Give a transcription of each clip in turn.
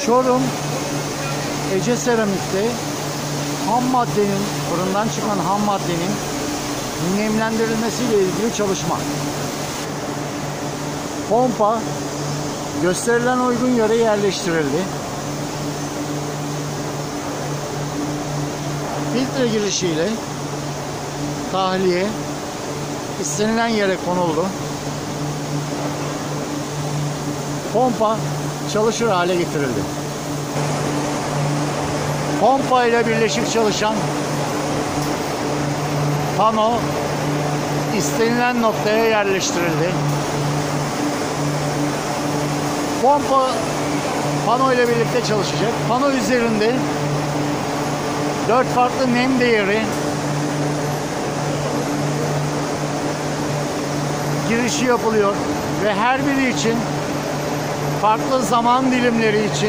Çorum Ece Seramik'te fırından çıkan ham maddenin nemlendirilmesiyle ilgili çalışma. Pompa gösterilen uygun yere yerleştirildi. Filtre girişiyle tahliye istenilen yere konuldu. Pompa çalışır hale getirildi. Pompa ile birleşik çalışan pano istenilen noktaya yerleştirildi. Pompa pano ile birlikte çalışacak. Pano üzerinde 4 farklı nem değeri girişi yapılıyor ve her biri için farklı zaman dilimleri için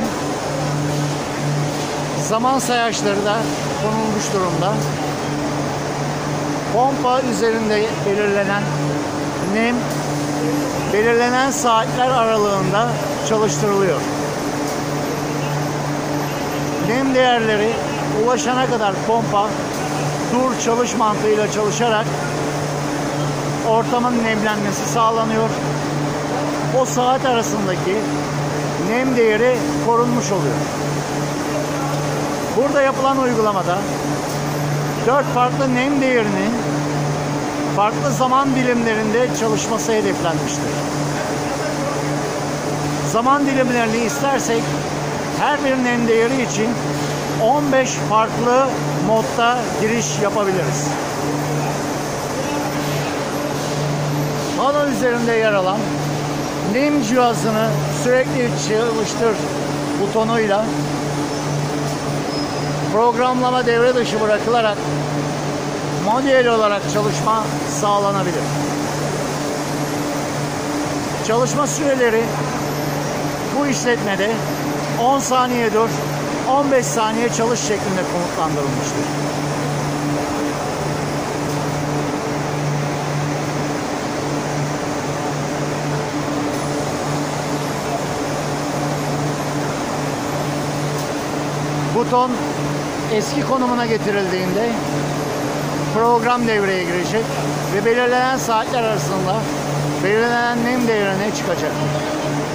zaman sayaçları da konulmuş durumda. Pompa üzerinde belirlenen nem belirlenen saatler aralığında çalıştırılıyor. Nem değerleri ulaşana kadar pompa dur çalış mantığıyla çalışarak ortamın nemlenmesi sağlanıyor. O saat arasındaki nem değeri korunmuş oluyor. Burada yapılan uygulamada 4 farklı nem değerinin farklı zaman dilimlerinde çalışması hedeflenmiştir. Zaman dilimlerini istersek her bir nem değeri için 15 farklı modda giriş yapabiliriz. Pano üzerinde yer alan nem cihazını sürekli çalıştır butonuyla programlama devre dışı bırakılarak manuel olarak çalışma sağlanabilir. Çalışma süreleri bu işletmede 10 saniye dur, 15 saniye çalış şeklinde komutlandırılmıştır. Buton eski konumuna getirildiğinde program devreye girecek ve belirlenen saatler arasında belirlenen nem değerine çıkacaktır.